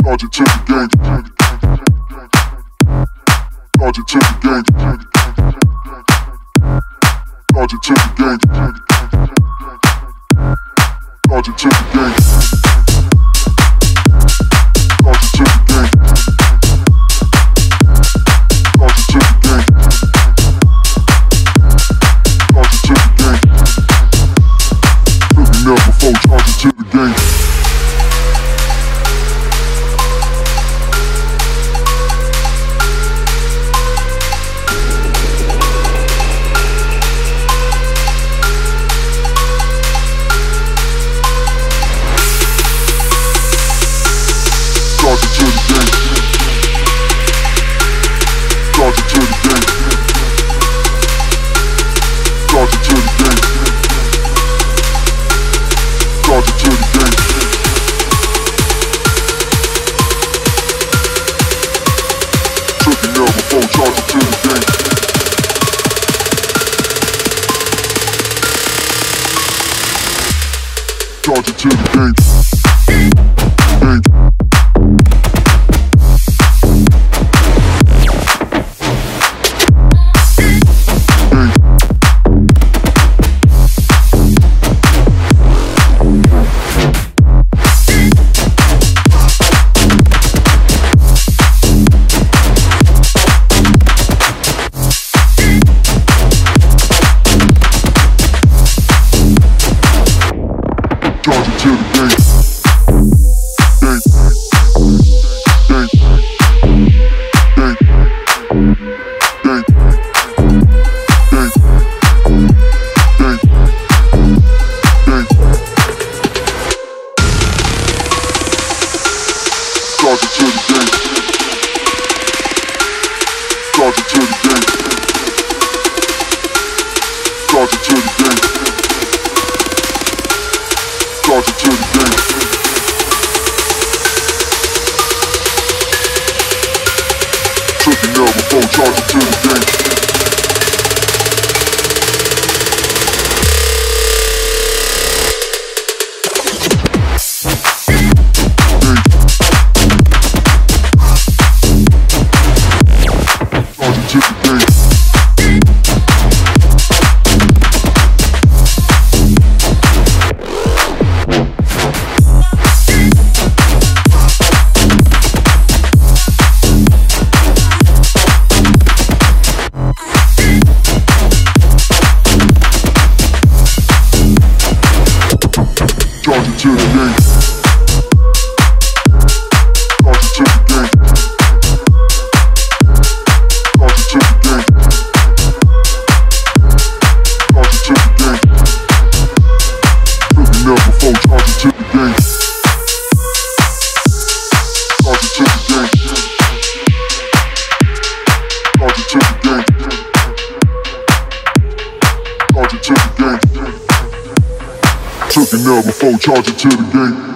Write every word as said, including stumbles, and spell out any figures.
Charge it to the gang. Charge it to the gang. Charge it to the gang. Charge it to the gang. Charge it to the gang. Charge it to the gang. Charge it to the gang. Look me up before charge it to the gang. Charge it to the gang. Charge it to the gang. Charge it to the gang. Charge it to the gang. Took me out before charge it to the gang. Charge it to the gang. Gang. Charge it to the gang. Gang. Gang. Gang. Gang. Gang. Gang. Gang. Charge it to the gang. Charge it to the gang. Charge it to the gang. Charge it to the gang. Took me out before charge it to the gang. Charge it to the gang. Charge it to the gang. Charge it to the gang. Charge it to the gang. Charge it to the gang. Took me out before charge it to the gang. Charge it to the gang. Charge it to the gang. Charge it to the gang. Took me out before charge it to the gang.